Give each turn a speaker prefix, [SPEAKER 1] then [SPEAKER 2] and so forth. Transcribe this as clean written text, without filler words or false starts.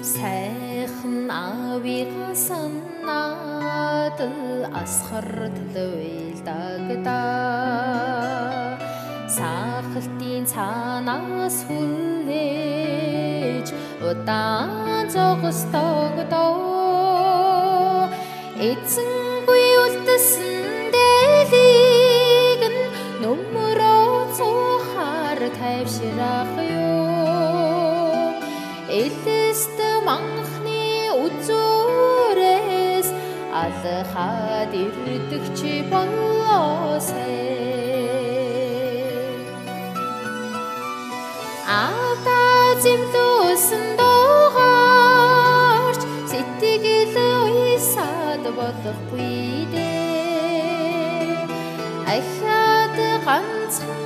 [SPEAKER 1] Сайхан авига санаад асхар төлөвлөдөгдөө сахалтын цаанаас хүлээж удаан зогсдогдоо эзэнгүй үлдсэн дэлийг нүмерөө цухаар тайвширах юу элэст манхны үзүүрээс алхаад ирдэг чи болоосэй Ата зэмлүүлсэн дуугарч сэтгэл уйсаад болохгүй дээ Ахаад ганцхан